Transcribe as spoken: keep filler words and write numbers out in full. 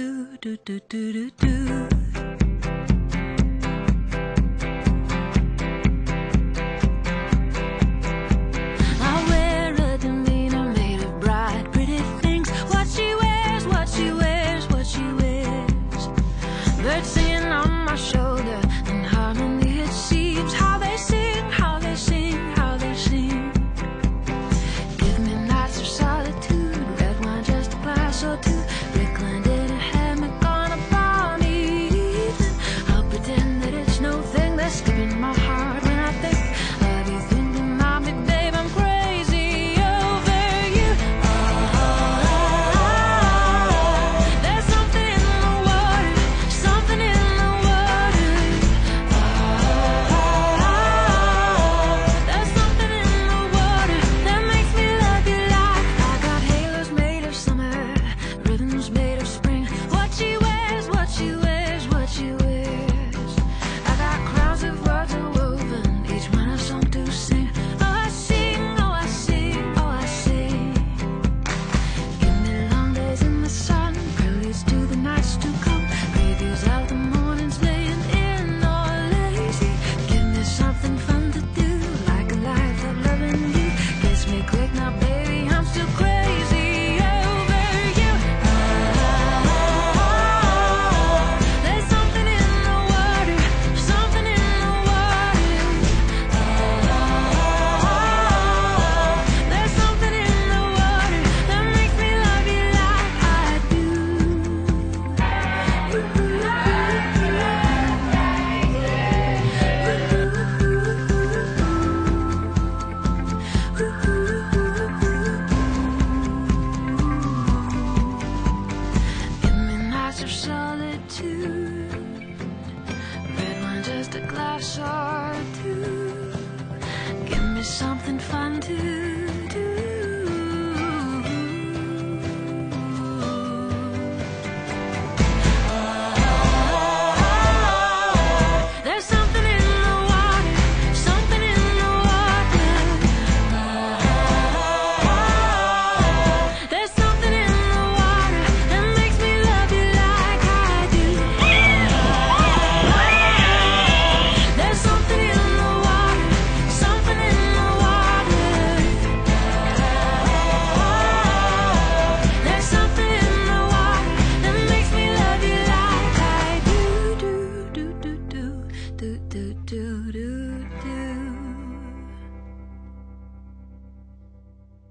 do do do do do do. I wear a demeanor made of bright, pretty things. What she wears, what she wears, what she wears. Birds singing on my shoulder, and harmony it seems. How they sing, how they sing, how they sing. Give me nights of solitude, red wine, just a glass or two. Reclined in a hammock on a balmy evening. I'll pretend that it's no thing that's skipping my heart when I think of you thinking about me, babe. I'm crazy over you. Oh, there's something in the water, something in the water. Oh, there's something in the water that makes me love you like I got halos made of summer, ribbons made of spring. What she wears, what she wears, what she wears. I got crowns of words woven, each one a song to sing. Oh, I sing, oh, I sing, oh, I sing. Give me long days in the sun, preludes to the nights to come, previews of the mornings laying in or lazy. Give me something fun to do, like a life of loving you. Kiss me quick now, baby, I'm still crazy over you. Oh, there's something in the water, something in the water. Oh, there's something in the water that makes me love you like I do. Give me nights of solitude, red wine, just a glass or two. Give me something fun to do. There's something in the water, something in the water. There's something in the water that makes me love you like I do. There's something in the water, something in the water. There's something in the water that makes me love you like I do. Do do do do do do do do do.